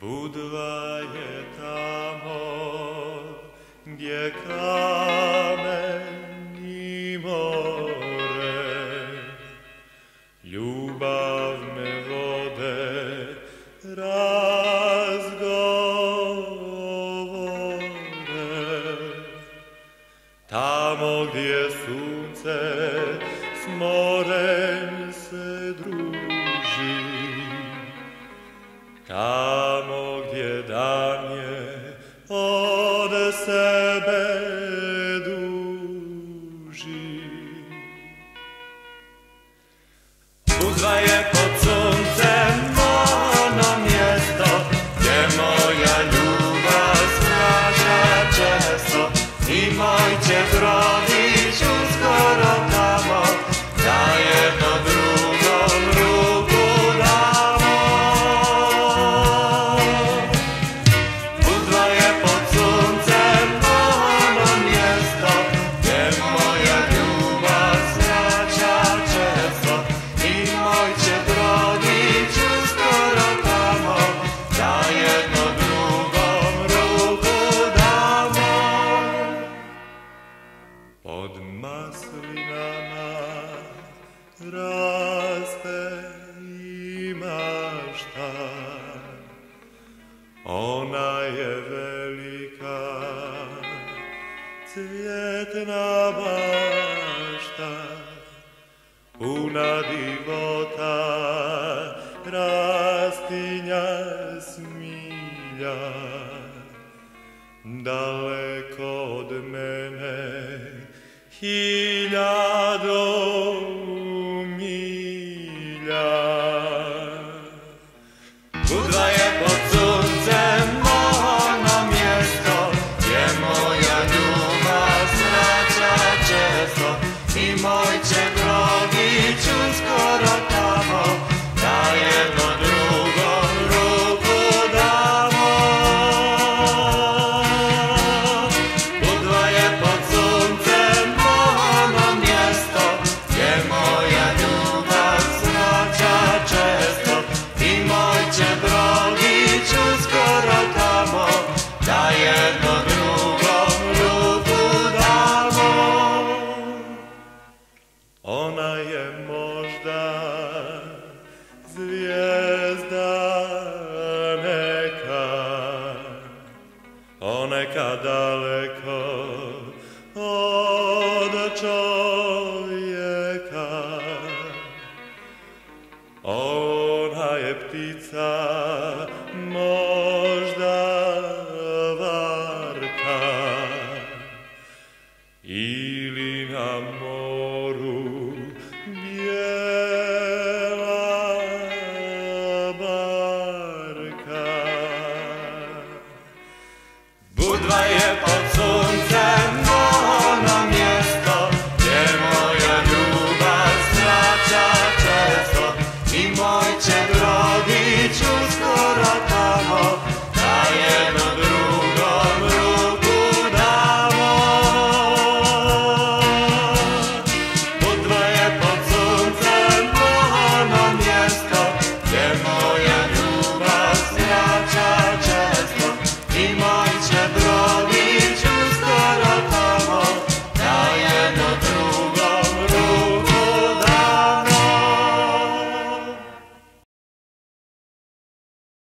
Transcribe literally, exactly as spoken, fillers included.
Budva je tamo gdje kamen i more, ljubav me vode razgovore. Tamo gdje sunce s morem se druži, tamo gdje dan je od sebe duži. Budva je pod suncem ono mjesto gdje moja ljubav snaža često i moj će brodić uskoro tamo da jedno drugom ruku damo. Budva je pod suncem ono mjesto gdje moja ljubav snaža često i moj će brodić uskoro tamo da jedno drugom ruku damo. Pod maslinama raste i mašta, ona je velika cvjetna bašta, puna divota rastinja smilja. Daleko od mene hiljadu milja. Budva je pod suncem ono mjesto gdje moja ljubav snača često i moj će brodić uskoro tamo da jedno drugom ruku damo. Budva je pod suncem ono mjesto gdje moja ljubav snača često i moj će brodić uskoro tamo da jedno drugom ruku damo. Ona je možda zvijezda neka, ponekad daleko od čovjeka. Ona je ptica moja